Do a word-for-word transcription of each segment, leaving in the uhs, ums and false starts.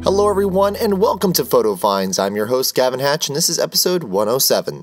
Hello everyone and welcome to Photo Finds. I'm your host Gavin Hatch and this is episode one oh seven.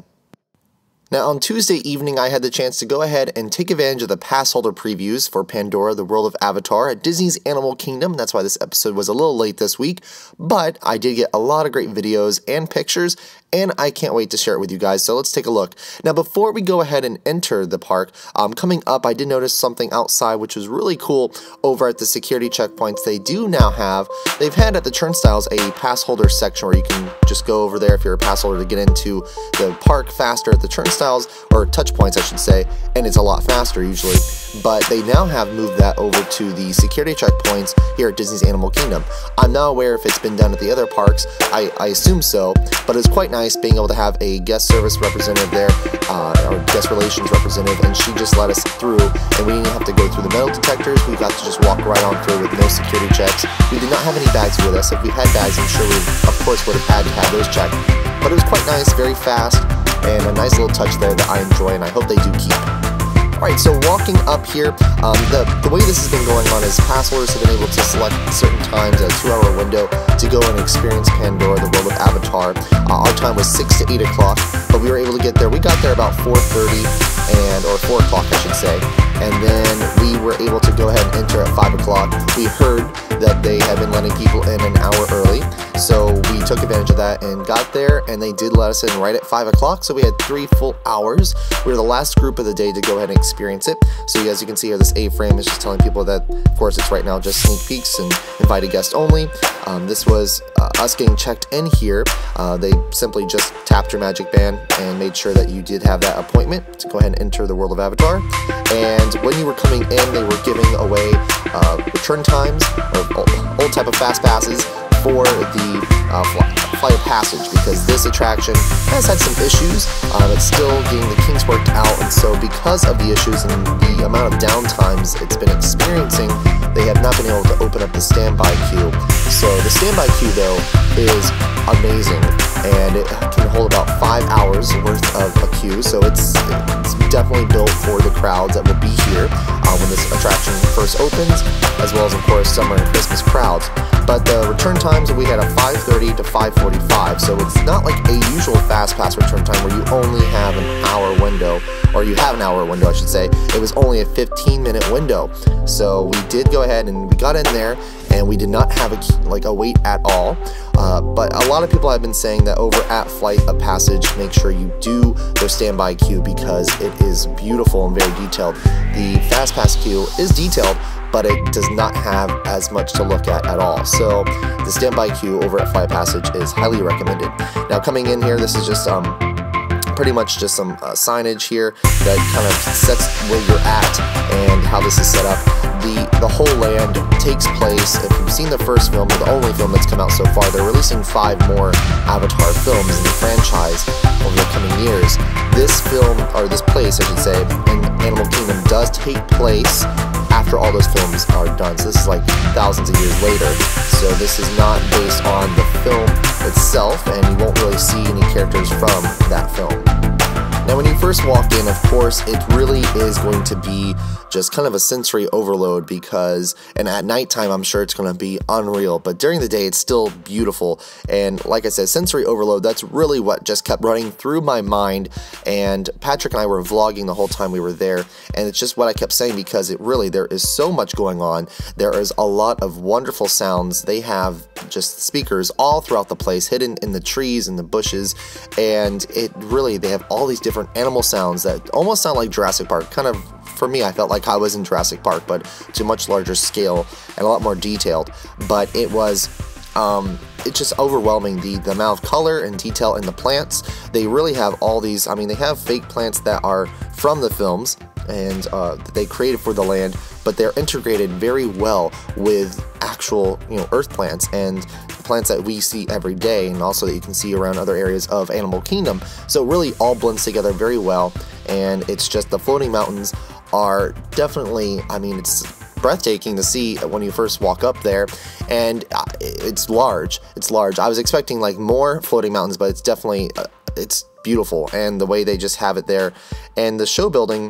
Now on Tuesday evening I had the chance to go ahead and take advantage of the pass holder previews for Pandora, the World of Avatar at Disney's Animal Kingdom. That's why this episode was a little late this week, but I did get a lot of great videos and pictures and I can't wait to share it with you guys, so let's take a look. Now before we go ahead and enter the park, um, coming up I did notice something outside which was really cool over at the security checkpoints. They do now have, they've had at the turnstiles a pass holder section where you can just go over there if you're a pass holder to get into the park faster at the turnstiles, or touch points I should say, and it's a lot faster usually. But they now have moved that over to the security checkpoints here at Disney's Animal Kingdom. I'm not aware if it's been done at the other parks, I, I assume so, but it's quite nice being able to have a guest service representative there, uh, or guest relations representative, and she just let us through, and we didn't have to go through the metal detectors. We got to just walk right on through with no security checks. We did not have any bags with us. If we had bags, I'm sure we, of course, would have had to have those checked. But it was quite nice, very fast, and a nice little touch there that I enjoy, and I hope they do keep. Alright, so walking up here, um, the, the way this has been going on is pass holders have been able to select certain times, a two hour window, to go and experience Pandora, the World of Avatar. Uh, our time was six to eight o'clock, but we were able to get there. We got there about four thirty, and or four o'clock I should say, and then we were able to go ahead and enter at five o'clock. We heard that they had been letting people in an hour early, so we took advantage of that and got there, and they did let us in right at five o'clock, so we had three full hours. We were the last group of the day to go ahead and experience it. So as you can see here, this A-frame is just telling people that, of course, it's right now just sneak peeks and invited guests only. Um, this was uh, us getting checked in here. Uh, they simply just tapped your magic band and made sure that you did have that appointment to go ahead and enter the World of Avatar. And when you were coming in, they were giving away uh, return times, or old type of fast passes, for the uh, Flight of Passage, because this attraction has had some issues. Um, it's still getting the kinks worked out, and so because of the issues and the amount of downtimes it's been experiencing, they have not been able to open up the standby queue. So the standby queue though is amazing, and it can hold about five hours worth of a queue, so it's, it's definitely built for the crowds that will be here uh, when this attraction first opens, as well as of course summer and Christmas crowds. But the return times, we had a five thirty to five forty-five, so it's not like a usual fast pass return time where you only have an hour window, or you have an hour window I should say. It was only a fifteen minute window, so we did go ahead and we got in there, and we did not have a like a wait at all. Uh, but a lot of people have been saying that over at Flight of Passage, make sure you do their standby queue because it is beautiful and very detailed. The fast pass queue is detailed, but it does not have as much to look at at all. So the standby queue over at Flight of Passage is highly recommended. Now coming in here, this is just um, pretty much just some uh, signage here that kind of sets where you're at and how this is set up. The, the whole land takes place, if you've seen the first film, or the only film that's come out so far, they're releasing five more Avatar films in the franchise over the coming years. This film, or this place I should say, in Animal Kingdom does take place after all those films are done. So this is like thousands of years later. So this is not based on the film itself, and you won't really see any characters from that film. Now when you first walk in, of course, it really is going to be just kind of a sensory overload because, and at nighttime I'm sure it's going to be unreal, but during the day it's still beautiful. And like I said, sensory overload, that's really what just kept running through my mind, and Patrick and I were vlogging the whole time we were there, and it's just what I kept saying because it really, there is so much going on. There is a lot of wonderful sounds. They have just speakers all throughout the place, hidden in the trees and the bushes, and it really, they have all these different animal sounds that almost sound like Jurassic Park. Kind of, for me, I felt like I was in Jurassic Park, but to a much larger scale and a lot more detailed. But it was, um, it's just overwhelming, the, the amount of color and detail in the plants. They really have all these, I mean, they have fake plants that are from the films, and uh, they created for the land, but they're integrated very well with actual, you know, earth plants and plants that we see every day, and also that you can see around other areas of Animal Kingdom. So it really all blends together very well, and it's just, the floating mountains are definitely, I mean, it's breathtaking to see when you first walk up there, and it's large. It's large. I was expecting like more floating mountains, but it's definitely, uh, it's beautiful, and the way they just have it there. And the show building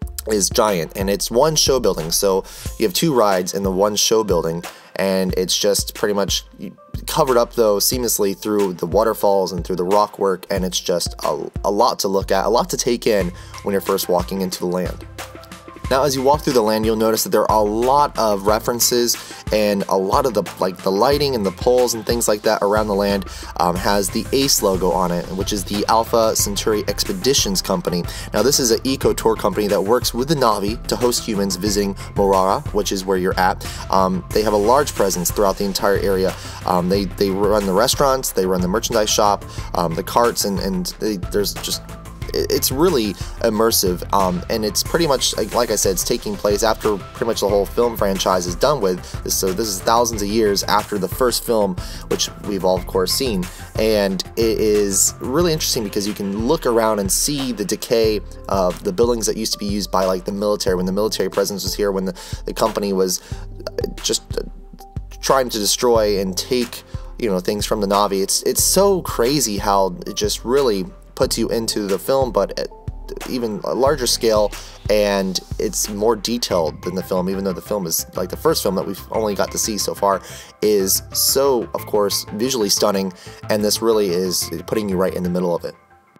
is giant, and it's one show building, so you have two rides in the one show building, and it's just pretty much covered up though seamlessly through the waterfalls and through the rock work, and it's just a, a lot to look at, a lot to take in when you're first walking into the land. Now, as you walk through the land, you'll notice that there are a lot of references, and a lot of the like the lighting and the poles and things like that around the land um, has the ACE logo on it, which is the Alpha Centauri Expeditions Company. Now, this is an eco tour company that works with the Na'vi to host humans visiting Morara, which is where you're at. Um, they have a large presence throughout the entire area. Um, they they run the restaurants, they run the merchandise shop, um, the carts, and and they, there's just it's really immersive, um, and it's pretty much, like, like I said, it's taking place after pretty much the whole film franchise is done with. So this is thousands of years after the first film, which we've all, of course, seen. And it is really interesting because you can look around and see the decay of the buildings that used to be used by, like, the military, when the military presence was here, when the, the company was just trying to destroy and take, you know, things from the Na'vi. It's, it's so crazy how it just really puts you into the film, but at even a larger scale, and it's more detailed than the film, even though the film is, like the first film that we've only got to see so far, is so, of course, visually stunning, and this really is putting you right in the middle of it.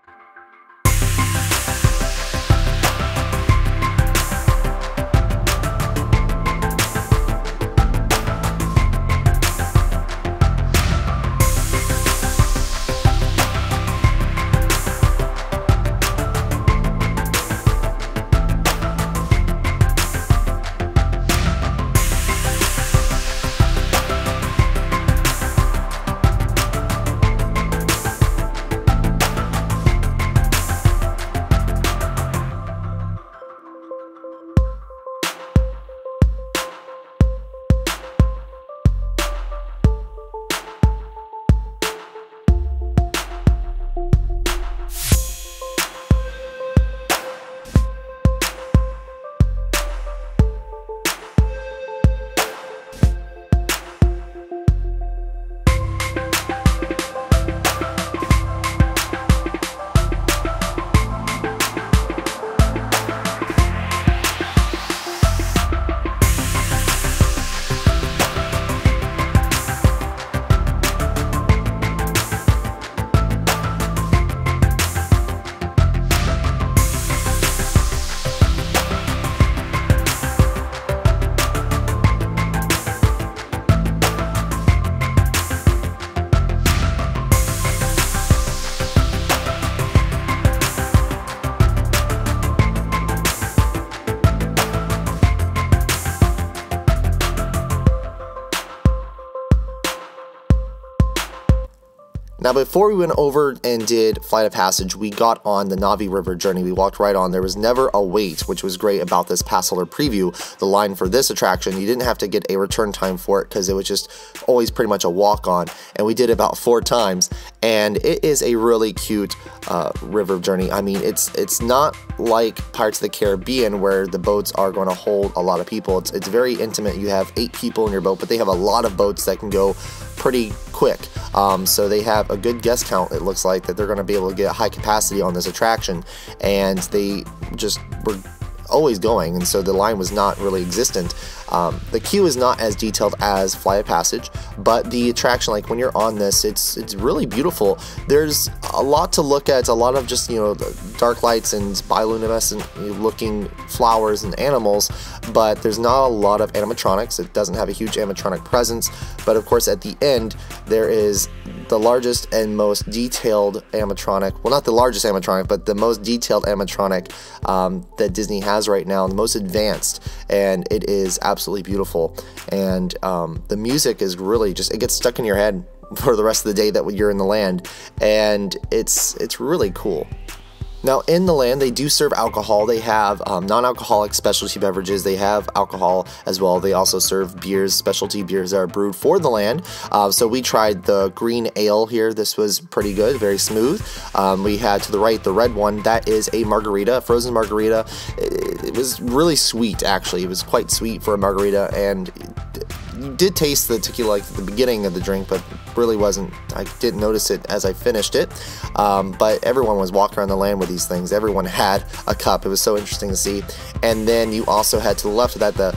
Now, before we went over and did Flight of Passage, we got on the Na'vi River journey. We walked right on. There was never a wait, which was great about this pass holder preview. The line for this attraction, you didn't have to get a return time for it because it was just always pretty much a walk on. And we did it about four times. And it is a really cute uh, river journey. I mean, it's it's not like Pirates of the Caribbean where the boats are going to hold a lot of people. It's, it's very intimate. You have eight people in your boat, but they have a lot of boats that can go pretty quick. Um, so they have a good guest count, it looks like, that they're going to be able to get high capacity on this attraction, and they just were always going, and so the line was not really existent. Um, the queue is not as detailed as Flight of Passage, but the attraction, like when you're on this, it's it's really beautiful. There's a lot to look at. It's a lot of just, you know, dark lights and bioluminescent looking flowers and animals, but there's not a lot of animatronics. It doesn't have a huge animatronic presence, but of course at the end there is the largest and most detailed animatronic, well, not the largest animatronic, but the most detailed animatronic um, that Disney has right now, and the most advanced, and it is absolutely beautiful. And um, the music is really just, it gets stuck in your head for the rest of the day that you're in the land, and it's it's really cool. Now, in the land, they do serve alcohol. They have um, non-alcoholic specialty beverages. They have alcohol as well. They also serve beers, specialty beers that are brewed for the land. Uh, so we tried the green ale here. This was pretty good, very smooth. Um, we had to the right the red one. That is a margarita, a frozen margarita. It, it was really sweet, actually. It was quite sweet for a margarita, and you did taste the tequila like at the beginning of the drink, but really wasn't, I didn't notice it as I finished it. Um, but everyone was walking around the land with these things. Everyone had a cup. It was so interesting to see. And then you also had to the left of that the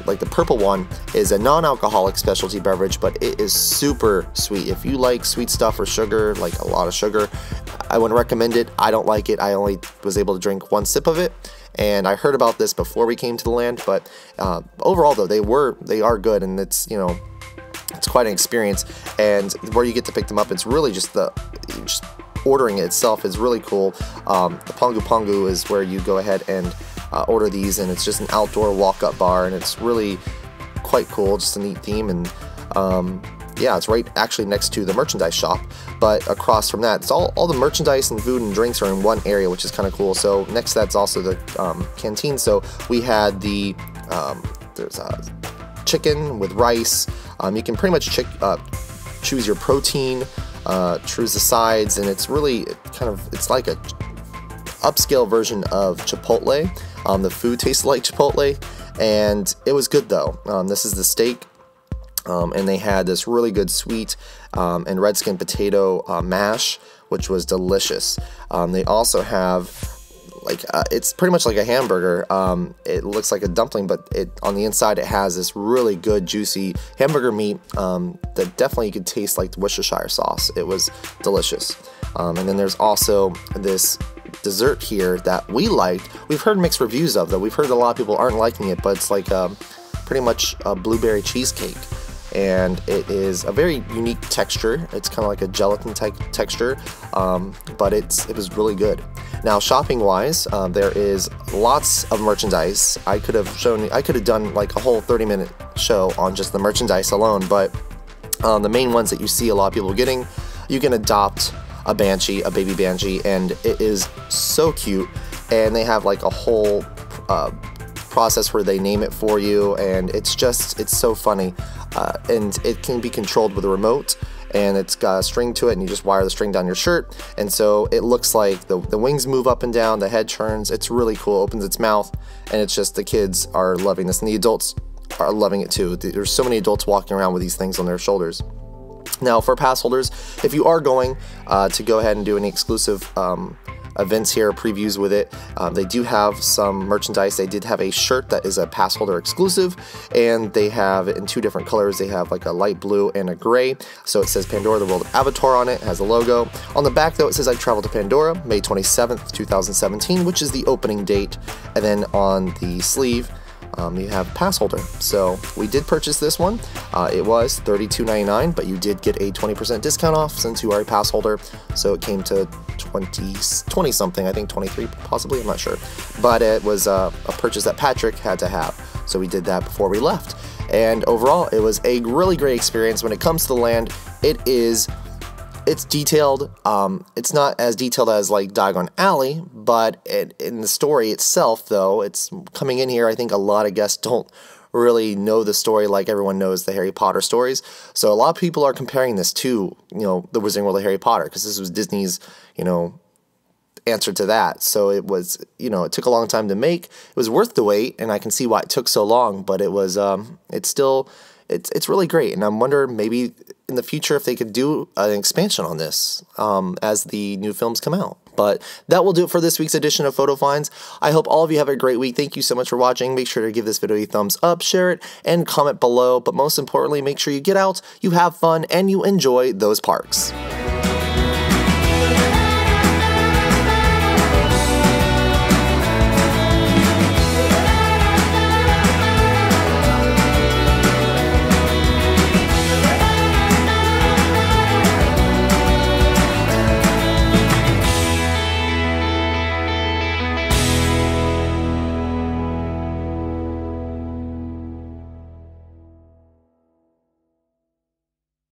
like the purple one is a non-alcoholic specialty beverage, but it is super sweet. If you like sweet stuff or sugar, like a lot of sugar, I wouldn't recommend it. I don't like it. I only was able to drink one sip of it, and I heard about this before we came to the land, but uh, overall though, they were, they are good, and it's, you know, it's quite an experience. And where you get to pick them up, it's really just the, just ordering it itself is really cool. Um, the Pongu Pongu is where you go ahead and uh, order these, and it's just an outdoor walk-up bar, and it's really quite cool, just a neat theme. And um, yeah, it's right actually next to the merchandise shop, but across from that, it's all, all the merchandise and food and drinks are in one area, which is kind of cool. So next to that's also the um, canteen. So we had the, um, there's a chicken with rice. Um, you can pretty much chick, uh, choose your protein, uh, choose the sides, and it's really kind of, it's like a upscale version of Chipotle. Um, the food tasted like Chipotle, and it was good though. Um, this is the steak, um, and they had this really good sweet um, and red skin potato uh, mash, which was delicious. Um, they also have like uh, it's pretty much like a hamburger. Um, it looks like a dumpling, but it on the inside it has this really good juicy hamburger meat um, that definitely you could taste like the Worcestershire sauce. It was delicious. Um, and then there's also this dessert here that we liked. We've heard mixed reviews of, though. We've heard a lot of people aren't liking it, but it's like um, pretty much a blueberry cheesecake, and it is a very unique texture. It's kind of like a gelatin type texture, um, but it's it was really good. Now, shopping wise, um, there is lots of merchandise. I could have shown, I could have done like a whole thirty minute show on just the merchandise alone, but um, the main ones that you see a lot of people getting, you can adopt a Banshee, a baby Banshee, and it is so cute. And they have like a whole uh, process where they name it for you, and it's just, it's so funny. Uh, and it can be controlled with a remote, and it's got a string to it, and you just wire the string down your shirt, and so it looks like the, the wings move up and down, the head turns. It's really cool, opens its mouth, and it's just, the kids are loving this, and the adults are loving it too. There's so many adults walking around with these things on their shoulders. Now, for pass holders, if you are going uh, to go ahead and do any exclusive um, events here, previews with it, um, they do have some merchandise. They did have a shirt that is a pass holder exclusive, and they have it in two different colors. They have like a light blue and a gray. So it says Pandora, the World of Avatar on it. It has a logo. On the back, though, it says I traveled to Pandora, May twenty-seventh, two thousand seventeen, which is the opening date. And then on the sleeve, Um, you have pass holder. So we did purchase this one. Uh, it was thirty-two ninety-nine, but you did get a twenty percent discount off since you are a pass holder. So it came to twenty, twenty something, I think twenty-three possibly, I'm not sure. But it was uh, a purchase that Patrick had to have. So we did that before we left. And overall, it was a really great experience. When it comes to the land, it is It's detailed. Um, it's not as detailed as like Diagon Alley, but it, in the story itself, though, it's coming in here. I think a lot of guests don't really know the story like everyone knows the Harry Potter stories. So a lot of people are comparing this to, you know, the Wizarding World of Harry Potter, because this was Disney's, you know, answer to that. So it was, you know, it took a long time to make. It was worth the wait, and I can see why it took so long. But it was, um, it's still, it's it's really great, and I'm wondering maybe in the future if they could do an expansion on this um, as the new films come out. But that will do it for this week's edition of Photo Finds. I hope all of you have a great week. Thank you so much for watching. Make sure to give this video a thumbs up, share it, and comment below. But most importantly, make sure you get out, you have fun, and you enjoy those parks.